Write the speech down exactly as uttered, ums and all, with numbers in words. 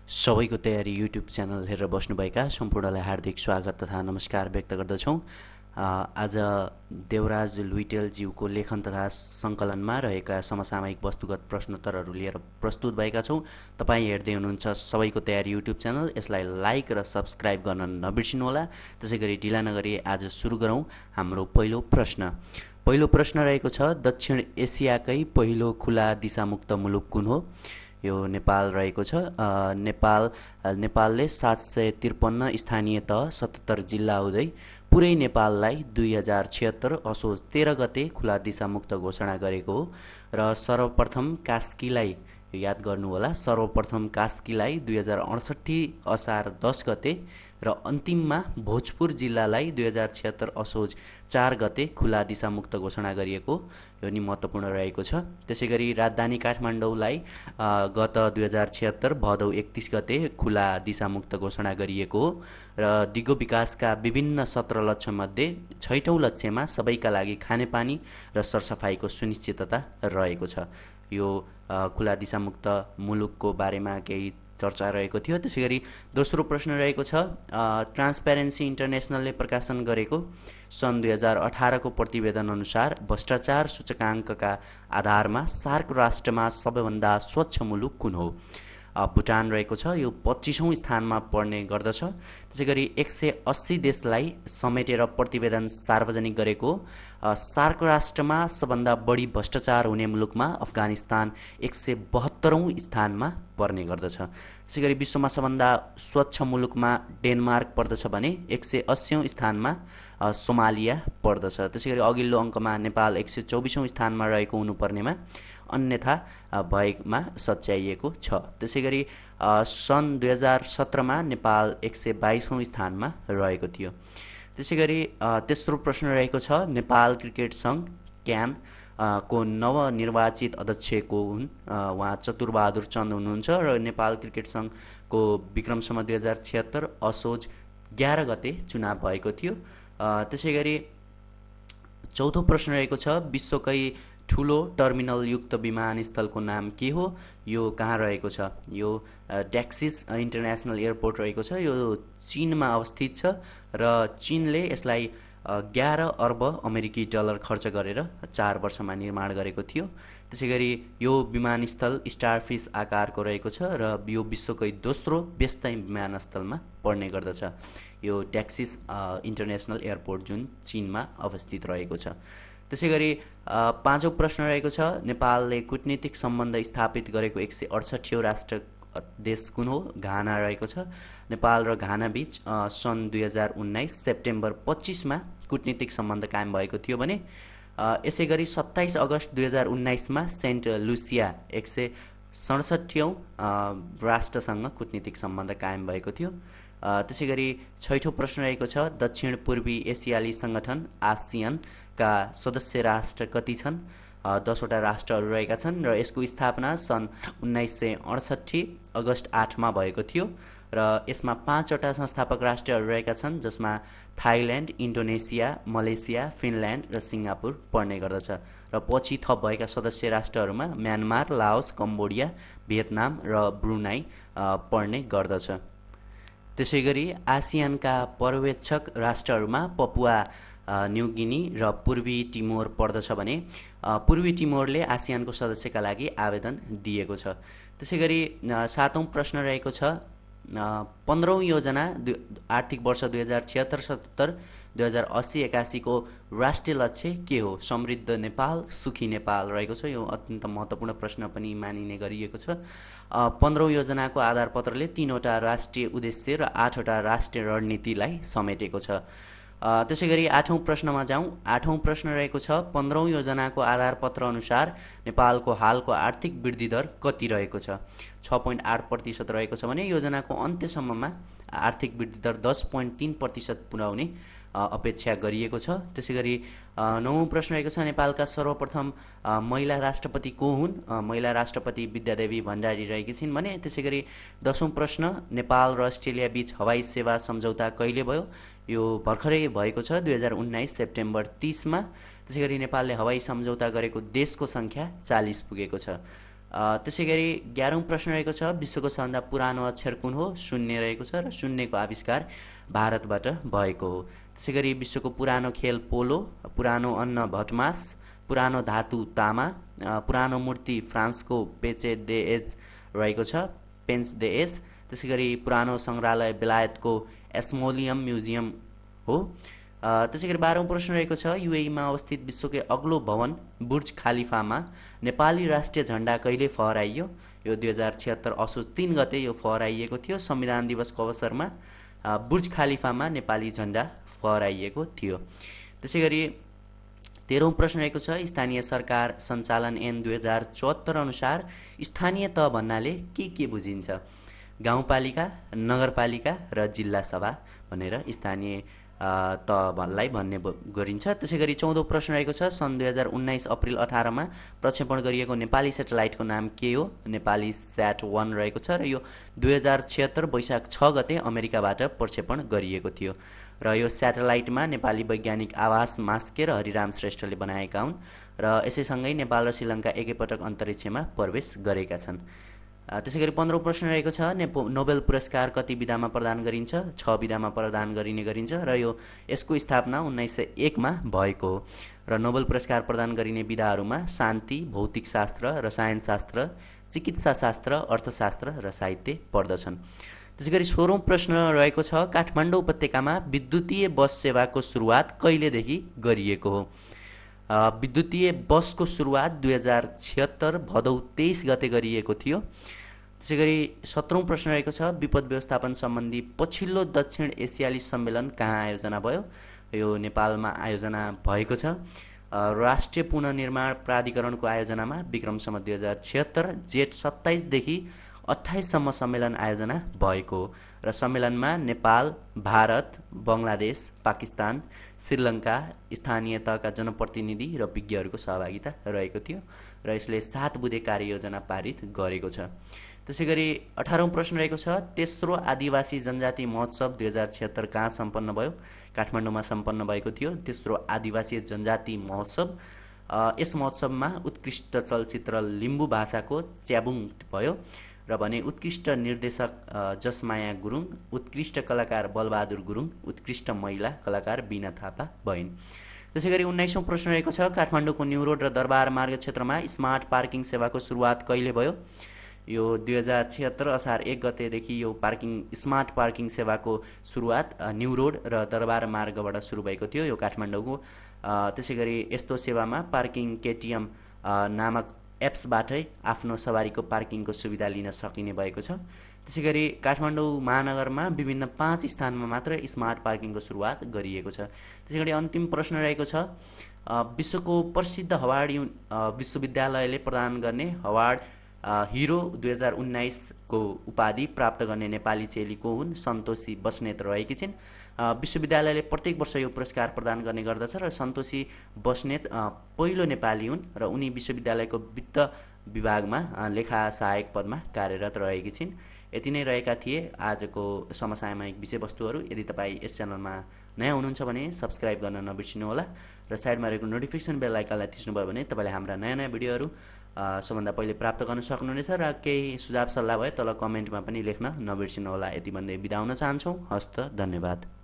सबैको तयारी YouTube channel हेरेर बस्नुभएका सम्पूर्णलाई हार्दिक स्वागत तथा नमस्कार व्यक्त गर्दछौँ। आज देवराज लुइटेलज्यूको लेखन तथा सङ्कलनमा रहेका समसामयिक वस्तुगत प्रश्नोत्तरहरू लिएर प्रस्तुत भएका छौँ। तपाईँ हेर्दै हुनुहुन्छ सबैको तयारी युट्युब च्यानल। यसलाई लाइक र सब्सक्राइब गर्न नबिर्सिनुहोला। त्यसै गरी ढिला नगरी आज सुरु गरौँ हाम्रो पहिलो प्रश्न। पहिलो प्रश्न रहेको छ, दक्षिण एसियाकै पहिलो खुला दिशामुक्त मुलुक कुन हो? यो नेपाल रहेको छ। नेपाल नेपालले सात सय त्रिपन्न स्थानीय तह सतहत्तर जिल्ला हुँदै पुरै नेपाललाई दुई हजार छिहत्तर असोज तेह्र गते खुला दिशामुक्त घोषणा गरेको हो र सर्वप्रथम कास्कीलाई याद गर्नुहोला, सर्वप्रथम कास्कीलाई दुई हजार अडसट्ठी असार दस गते र अन्तिममा भोजपुर जिल्लालाई दुई हजार छिहत्तर असोज चार गते खुला दिशामुक्त घोषणा गरिएको, यो नि महत्त्वपूर्ण रहेको छ। त्यसै गरी राजधानी काठमाडौँलाई गत दुई हजार छिहत्तर भदौ एकतिस गते खुला दिशामुक्त घोषणा गरिएको हो र दिगो विकासका विभिन्न सत्र लक्ष्यमध्ये छैटौँ लक्ष्यमा सबैका लागि खानेपानी र सरसफाइको सुनिश्चितता रहेको छ। यो खुला दिशामुक्त मुलुकको बारेमा केही चर्चा रहेको थियो। त्यसै गरी दोस्रो प्रश्न रहेको छ, ट्रान्सप्यारेन्सी इन्टरनेसनलले प्रकाशन गरेको सन् दुई हजार अठारको प्रतिवेदन अनुसार भ्रष्टाचार सूचकाङ्कका आधारमा सार्क राष्ट्रमा सबैभन्दा स्वच्छ मुलुक कुन हो? भुटान रहेको छ, यो पच्चिसौँ स्थानमा पर्ने गर्दछ। त्यसै गरी एक सय अस्सी देशलाई समेटेर प्रतिवेदन सार्वजनिक गरेको सार्क राष्ट्रमा सबभन्दा बढी भ्रष्टाचार हुने मुलुकमा अफगानिस्तान एक सय बहत्तरौँ स्थानमा पर्ने गर्दछ। त्यसै गरी विश्वमा सबभन्दा स्वच्छ मुलुकमा डेनमार्क पर्दछ भने एक सय अस्सीौँ स्थानमा सोमालिया पर्दछ। त्यसै गरी अघिल्लो अङ्कमा नेपाल एक सय चौबिसौँ स्थानमा रहेको हुनुपर्नेमा अन्यथा भएमा सच्याइएको छ। त्यसै गरी सन् दुई हजार सत्रमा नेपाल एक सय बाइसौँ स्थानमा रहेको थियो। त्यसै गरी तेस्रो प्रश्न रहेको छ, नेपाल क्रिकेट सङ्घ क्यान को नवनिर्वाचित अध्यक्ष को हुन्? उहाँ चतुरबहादुर चन्द हुनुहुन्छ र नेपाल क्रिकेट सङ्घको विक्रमसम्म दुई हजार छिहत्तर असोज एघार गते चुनाव भएको थियो। त्यसै गरी चौथो प्रश्न रहेको छ, विश्वकै ठुलो टर्मिनल युक्त विमानस्थलको नाम के हो? यो कहाँ रहेको छ? यो ट्याक्सिस इन्टरनेसनल एयरपोर्ट रहेको छ। यो चीनमा अवस्थित छ र चीनले यसलाई एघार अर्ब अमेरिकी डलर खर्च गरेर चार वर्षमा निर्माण गरेको थियो। त्यसै गरी यो विमानस्थल स्टारफिस आकारको रहेको छ र यो विश्वकै दोस्रो व्यस्त विमानस्थलमा पर्ने गर्दछ। यो ट्याक्सिस इन्टरनेसनल एयरपोर्ट जुन चीनमा अवस्थित रहेको छ। त्यसै गरी पाँचौँ प्रश्न रहेको छ, नेपालले कूटनीतिक सम्बन्ध स्थापित गरेको एक सय अडसट्ठीौँ राष्ट्र देश कुन हो? घाना रहेको छ। नेपाल र घाना बीच सन् दुई हजार उन्नाइस सेप्टेम्बर पच्चिसमा कूटनीतिक सम्बन्ध कायम भएको थियो भने यसै गरी सत्ताइस अगस्त दुई हजार उन्नाइसमा सेन्ट लुसिया एक सय सडसठीौँ राष्ट्रसँग कूटनीतिक सम्बन्ध कायम भएको थियो। त्यसै गरी छैठौँ प्रश्न रहेको छ, दक्षिण पूर्वी एसियाली सङ्गठन आसियानका सदस्य राष्ट्र कति छन्? दसवटा राष्ट्रहरू रहेका छन् र यसको स्थापना सन् उन्नाइस सय अडसट्ठी अगस्त आठमा भएको थियो र यसमा पाँचवटा संस्थापक राष्ट्रहरू रहेका छन्, जसमा थाइल्यान्ड, इन्डोनेसिया, मलेसिया, फिनल्यान्ड र सिङ्गापुर पर्ने गर्दछ र पछि थप भएका सदस्य राष्ट्रहरूमा म्यानमार, लाओस, कम्बोडिया, भियतनाम र ब्रुनाई पर्ने गर्दछ। त्यसै गरी आसियानका पर्यवेक्षक राष्ट्रहरूमा पपुवा न्युगिनी र पूर्वी टिमोर पर्दछ भने पूर्वी टिमोरले आसियानको सदस्यका लागि आवेदन दिएको छ। त्यसै गरी सातौँ प्रश्न रहेको छ, पन्ध्रौँ योजना दुई आर्थिक वर्ष दुई हजार छिहत्तर सतहत्तर दुई हजार अस्सी एकासीको राष्ट्रिय लक्ष्य के हो? समृद्ध नेपाल, सुखी नेपाल रहेको छ। यो अत्यन्त महत्त्वपूर्ण प्रश्न पनि मानिने गरिएको छ। पन्ध्रौँ योजनाको आधारपत्रले तीनवटा राष्ट्रिय उद्देश्य र आठवटा राष्ट्रिय रणनीतिलाई समेटेको छ। त्यसै गरी आठौँ प्रश्नमा जाउँ। आठौँ प्रश्न रहेको छ, पन्ध्रौँ योजनाको आधारपत्र अनुसार नेपालको हालको आर्थिक वृद्धि दर कति रहेको छ? छ पोइन्ट आठ प्रतिशत रहेको छ भने योजनाको अन्त्यसम्ममा आर्थिक वृद्धि दर दस पोइन्ट तिन प्रतिशत पुर्याउने अपेक्षा गरिएको छ। त्यसै गरी नौौँ प्रश्न रहेको छ, नेपालका सर्वप्रथम महिला राष्ट्रपति को हुन्? महिला राष्ट्रपति विद्यादेवी भण्डारी रहेकी छिन् भने। त्यसै गरी दसौँ प्रश्न, नेपाल र अस्ट्रेलिया बीच हवाई सेवा सम्झौता कहिले भयो? यो भर्खरै भएको छ, दुई हजार उन्नाइस सेप्टेम्बर तिसमा। त्यसै गरी नेपालले हवाई सम्झौता गरेको देशको सङ्ख्या चालिस पुगेको छ। त्यसै गरी एघारौँ प्रश्न रहेको छ विश्वको सबभन्दा पुरानो अक्षर कुन हो? शून्य रहेको छ र शून्यको आविष्कार भारतबाट भएको हो। त्यसै गरी विश्वको पुरानो खेल पोलो, पुरानो अन्न भटमास, पुरानो धातु तामा, पुरानो मूर्ति फ्रान्सको पेचे दे एज रहेको छ, पेन्स दे एज। त्यसै गरी पुरानो सङ्ग्रहालय बेलायतको एस्मोलियम म्युजियम हो। त्यसै गरी बाह्रौँ प्रश्न रहेको छ युएईमा अवस्थित विश्वकै अग्लो भवन बुर्ज खालिफामा नेपाली राष्ट्रिय झण्डा कहिले फहराइयो? यो दुई हजार छिहत्तर असोज तीन गते यो फहराइएको थियो। संविधान दिवसको अवसरमा बुर्ज खालिफामा नेपाली झण्डा फहराइएको थियो। त्यसै गरी तेह्रौँ प्रश्न रहेको छ स्थानीय सरकार सञ्चालन ऐन दुई हजार चौहत्तर अनुसार स्थानीय तह भन्नाले के के बुझिन्छ? गाउँपालिका, नगरपालिका र जिल्ला सभा भनेर स्थानीय तहलाई भन्ने गरिन्छ। त्यसै गरी चौधौँ प्रश्न रहेको छ सन् दुई हजार उन्नाइस अप्रिल अठारमा प्रक्षेपण गरिएको नेपाली सेटेलाइटको नाम के हो? नेपाली स्याट वान रहेको छ र यो दुई हजार छिहत्तर वैशाख छ गते अमेरिकाबाट प्रक्षेपण गरिएको थियो र यो सेटेलाइटमा नेपाली वैज्ञानिक आवास मास्के र हरिराम श्रेष्ठले बनाएका हुन् र यसैसँगै नेपाल र श्रीलङ्का एकैपटक अन्तरिक्षमा प्रवेश गरेका छन्। त्यसै गरी पन्ध्रौँ प्रश्न रहेको छ नेपो नोबेल पुरस्कार कति विधामा प्रदान गरिन्छ? छ विधामा प्रदान गरिने गरिन्छ र यो यसको स्थापना उन्नाइस सय एकमा भएको हो र नोबेल पुरस्कार प्रदान गरिने विधाहरूमा शान्ति, भौतिक शास्त्र, रसायनशास्त्र, चिकित्सा शास्त्र, अर्थशास्त्र र साहित्य पर्दछन्। त्यसै गरी सोह्रौँ प्रश्न रहेको छ काठमाडौँ उपत्यकामा विद्युतीय बस सेवाको सुरुवात कहिलेदेखि गरिएको हो? विद्युतीय बसको सुरुवात दुई हजार छिहत्तर भदौ तेइस गते गरिएको थियो। त्यसै गरी सत्रौँ प्रश्न रहेको छ विपद व्यवस्थापन सम्बन्धी पछिल्लो दक्षिण एसियाली सम्मेलन कहाँ आयोजना भयो? यो नेपालमा आयोजना भएको छ। राष्ट्रिय पुनर्निर्माण प्राधिकरणको आयोजनामा विक्रमसम्म दुई हजार छिहत्तर जेठ सत्ताइसदेखि अट्ठाइससम्म सम्मेलन आयोजना भएको हो र सम्मेलनमा नेपाल, भारत, बङ्गलादेश, पाकिस्तान, श्रीलङ्का स्थानीय तहका जनप्रतिनिधि र विज्ञहरूको सहभागिता रहेको थियो र यसले सात बुँदे कार्ययोजना पारित गरेको छ। त्यसै गरी अठारौँ प्रश्न रहेको छ तेस्रो आदिवासी जनजाति महोत्सव दुई हजार छिहत्तर कहाँ सम्पन्न भयो? काठमाडौँमा सम्पन्न भएको थियो तेस्रो आदिवासी जनजाति महोत्सव। यस महोत्सवमा उत्कृष्ट चलचित्र लिम्बू भाषाको च्याबुङ भयो र भने उत्कृष्ट निर्देशक जसमाया गुरुङ, उत्कृष्ट कलाकार बलबहादुर गुरुङ, उत्कृष्ट महिला कलाकार बिना थापा भइन्। त्यसै गरी उन्नाइसौँ प्रश्न रहेको छ काठमाडौँको न्यू रोड र दरबार मार्ग क्षेत्रमा स्मार्ट पार्किङ सेवाको सुरुवात कहिले भयो? यो दुई हजार छिहत्तर असार एक गतेदेखि यो पार्किङ स्मार्ट पार्किङ सेवाको सुरुवात न्यू रोड र दरबार मार्गबाट सुरु भएको थियो यो काठमाडौँको। त्यसै गरी यस्तो सेवामा पार्किङ केटिएम नामक एप्सबाटै आफ्नो सवारीको पार्किङको सुविधा लिन सकिने भएको छ। त्यसै गरी काठमाडौँ महानगरमा विभिन्न पाँच स्थानमा मात्र स्मार्ट पार्किङको सुरुवात गरिएको छ। त्यसै गरी अन्तिम प्रश्न रहेको छ विश्वको प्रसिद्ध हवार्ड विश्वविद्यालयले प्रदान गर्ने हवार्ड हिरो दुई हजार उन्नाइसको उपाधि प्राप्त गर्ने नेपाली चेली को हुन्? सन्तोषी बस्नेत रहेकी छिन्। विश्वविद्यालयले प्रत्येक वर्ष यो पुरस्कार प्रदान गर्ने गर्दछ र सन्तोषी बस्नेत पहिलो नेपाली हुन् र उनी विश्वविद्यालयको वित्त विभागमा लेखा सहायक पदमा कार्यरत रहेकी छिन्। यति नै रहेका थिए आजको समसामयिक विषयवस्तुहरू। यदि तपाईँ यस च्यानलमा नयाँ हुनुहुन्छ भने सब्सक्राइब गर्न नबिर्सिनुहोला र साइडमा रहेको नोटिफिकेसन बेल आइकनलाई थिच्नुभयो भने तपाईँले हाम्रा नयाँ नयाँ भिडियोहरू सबभन्दा पहिले प्राप्त गर्न सक्नुहुनेछ र केही सुझाव सल्लाह भए तल कमेन्टमा पनि लेख्न नबिर्सिनुहोला। यति भन्दै बिदा हुन चाहन्छौँ। हस्त, धन्यवाद।